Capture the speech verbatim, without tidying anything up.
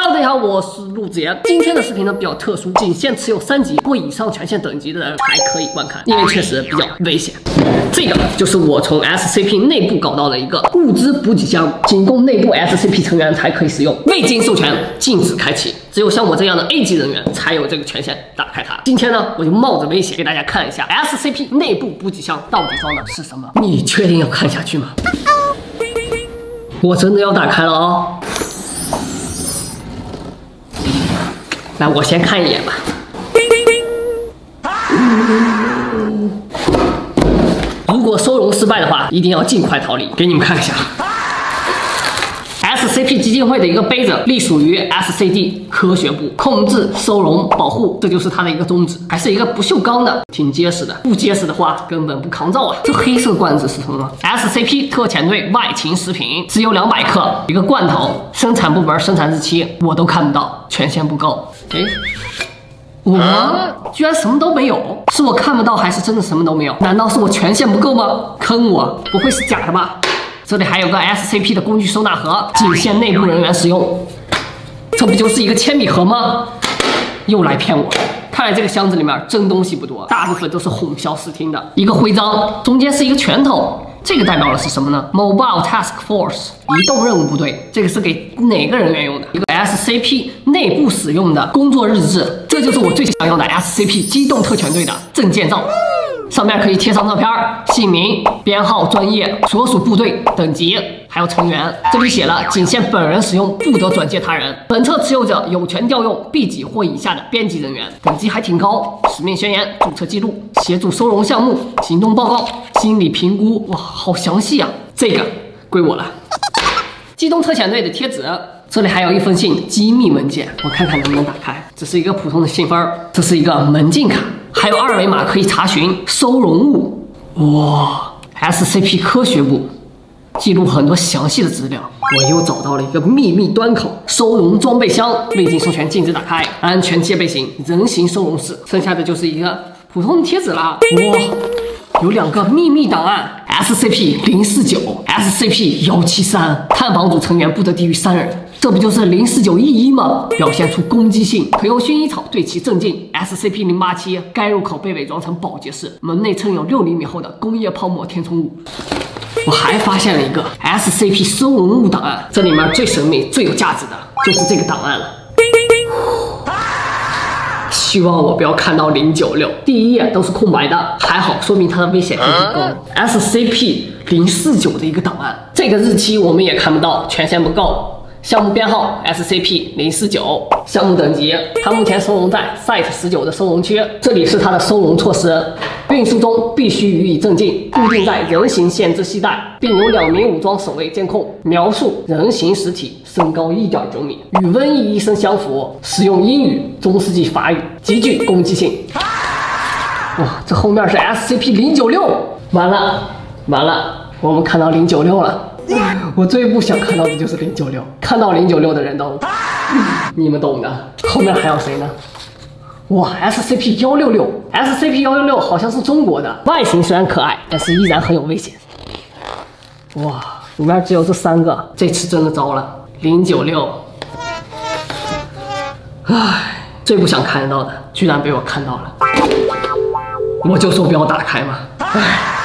Hello， 大家好，我是陆子言。今天的视频呢比较特殊，仅限持有三级或以上权限等级的人才可以观看，因为确实比较危险。这个就是我从 S C P 内部搞到的一个物资补给箱，仅供内部 S C P 成员才可以使用，未经授权禁止开启，只有像我这样的 A 级人员才有这个权限打开它。今天呢，我就冒着危险给大家看一下 S C P 内部补给箱到底装的是什么。你确定要看下去吗？我真的要打开了哦。来，我先看一眼吧。如果收容失败的话，一定要尽快逃离。给你们看一下 ，S C P 基金会的一个杯子，隶属于 S C D 科学部，控制、收容、保护，这就是它的一个宗旨。还是一个不锈钢的，挺结实的。不结实的话，根本不抗造啊。这黑色罐子是什么 ？S C P 特遣队外勤食品，只有两百克，一个罐头，生产部门、生产日期我都看不到，权限不够。哎。我居然什么都没有，是我看不到还是真的什么都没有？难道是我权限不够吗？坑我，不会是假的吧？这里还有个 S C P 的工具收纳盒，仅限内部人员使用。这不就是一个铅笔盒吗？又来骗我！看来这个箱子里面真东西不多，大部分都是哄笑视听的。一个徽章，中间是一个拳头。这个代表的是什么呢 ？Mobile Task Force 移动任务部队，这个是给哪个人员用的？一个 S C P 内部使用的工作日志，这就是我最想要的 S C P 机动特遣队的证件照。上面可以贴上照片、姓名、编号、专业、所属部队、等级，还有成员。这里写了，仅限本人使用，不得转借他人。本册持有者有权调用 B 级或以下的编辑人员，等级还挺高。使命宣言、注册记录、协助收容项目、行动报告、心理评估，哇，好详细啊！这个归我了。机动特遣队的贴纸，这里还有一封信，机密文件，我看看能不能打开。这是一个普通的信封，这是一个门禁卡。还有二维码可以查询收容物。哇 ，S C P 科学部记录很多详细的资料。我又找到了一个秘密端口，收容装备箱，未经授权禁止打开，安全戒备型，人形收容室。剩下的就是一个普通的贴纸啦。哇，有两个秘密档案 ：S C P 零四九、S C P 一七三，探访组成员不得低于三人。这不就是零四九 E 一吗？表现出攻击性，可用薰衣草对其镇静。S C P 零八七，该入口被伪装成保洁室，门内衬有六厘米厚的工业泡沫填充物。我还发现了一个 S C P 收容物档案，这里面最神秘、最有价值的就是这个档案了。希望我不要看到零九六，第一页都是空白的，还好，说明它的危险性很高。S C P 零四九的一个档案，这个日期我们也看不到，权限不够。项目编号 S C P 零四九，项目等级，它目前收容在 Site 十九的收容区，这里是它的收容措施。运输中必须予以镇静，固定在人形限制系带，并有两名武装守卫监控。描述人形实体，身高 一点九米，与瘟疫医生相符，使用英语、中世纪法语，极具攻击性。哇，这后面是 S C P 零九六，完了完了，我们看到零九六了。我最不想看到的就是零九六，看到零九六的人都，你们懂的。后面还有谁呢？哇 ，S C P 一六六 ，S C P 一六六好像是中国的，外形虽然可爱，但是依然很有危险。哇，里面只有这三个，这次真的糟了。零九六，唉，最不想看到的，居然被我看到了。我就说不要打开嘛，唉。